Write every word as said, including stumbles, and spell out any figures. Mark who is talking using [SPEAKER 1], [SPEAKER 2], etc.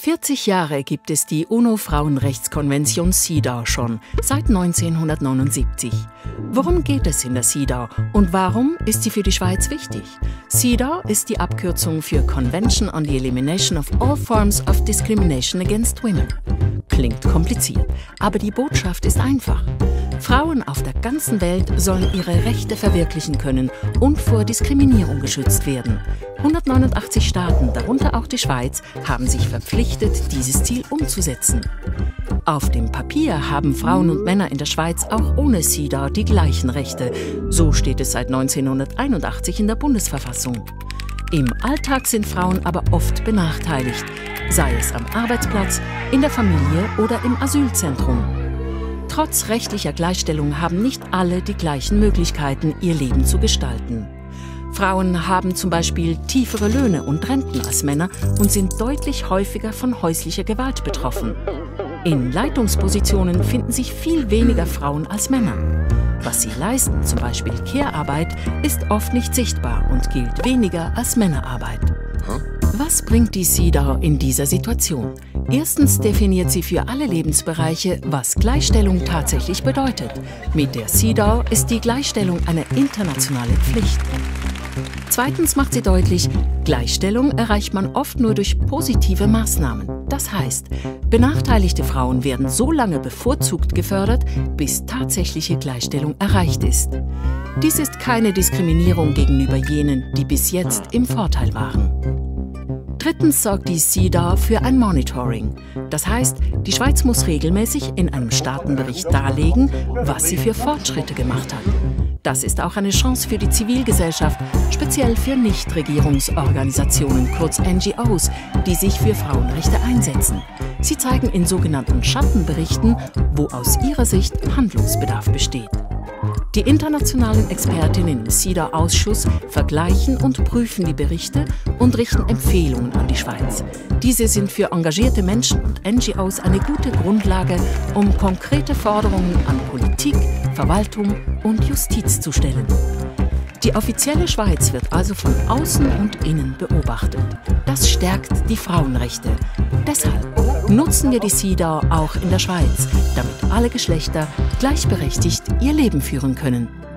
[SPEAKER 1] vierzig Jahre gibt es die UNO-Frauenrechtskonvention CEDAW schon, seit neunzehnhundertneunundsiebzig. Worum geht es in der CEDAW und warum ist sie für die Schweiz wichtig? CEDAW ist die Abkürzung für Convention on the Elimination of All Forms of Discrimination Against Women. Klingt kompliziert, aber die Botschaft ist einfach. Frauen auf der ganzen Welt sollen ihre Rechte verwirklichen können und vor Diskriminierung geschützt werden. hundertneunundachtzig Staaten, darunter auch die Schweiz, haben sich verpflichtet, dieses Ziel umzusetzen. Auf dem Papier haben Frauen und Männer in der Schweiz auch ohne CEDAW die gleichen Rechte. So steht es seit neunzehnhunderteinundachtzig in der Bundesverfassung. Im Alltag sind Frauen aber oft benachteiligt, sei es am Arbeitsplatz, in der Familie oder im Asylzentrum. Trotz rechtlicher Gleichstellung haben nicht alle die gleichen Möglichkeiten, ihr Leben zu gestalten. Frauen haben zum Beispiel tiefere Löhne und Renten als Männer und sind deutlich häufiger von häuslicher Gewalt betroffen. In Leitungspositionen finden sich viel weniger Frauen als Männer. Was sie leisten, zum Beispiel Care-Arbeit, ist oft nicht sichtbar und gilt weniger als Männerarbeit. Was bringt die CEDAW in dieser Situation? Erstens definiert sie für alle Lebensbereiche, was Gleichstellung tatsächlich bedeutet. Mit der CEDAW ist die Gleichstellung eine internationale Pflicht. Zweitens macht sie deutlich, Gleichstellung erreicht man oft nur durch positive Maßnahmen. Das heißt, benachteiligte Frauen werden so lange bevorzugt gefördert, bis tatsächliche Gleichstellung erreicht ist. Dies ist keine Diskriminierung gegenüber jenen, die bis jetzt im Vorteil waren. Drittens sorgt die CEDAW für ein Monitoring. Das heißt, die Schweiz muss regelmäßig in einem Staatenbericht darlegen, was sie für Fortschritte gemacht hat. Das ist auch eine Chance für die Zivilgesellschaft, speziell für Nichtregierungsorganisationen, kurz N G Os, die sich für Frauenrechte einsetzen. Sie zeigen in sogenannten Schattenberichten, wo aus ihrer Sicht Handlungsbedarf besteht. Die internationalen Expertinnen im CEDAW-Ausschuss vergleichen und prüfen die Berichte und richten Empfehlungen an die Schweiz. Diese sind für engagierte Menschen und N G Os eine gute Grundlage, um konkrete Forderungen an Politik, Verwaltung und Justiz zu stellen. Die offizielle Schweiz wird also von außen und innen beobachtet. Das stärkt die Frauenrechte. Deshalb nutzen wir die CEDAW auch in der Schweiz, damit alle Geschlechter gleichberechtigt ihr Leben führen können.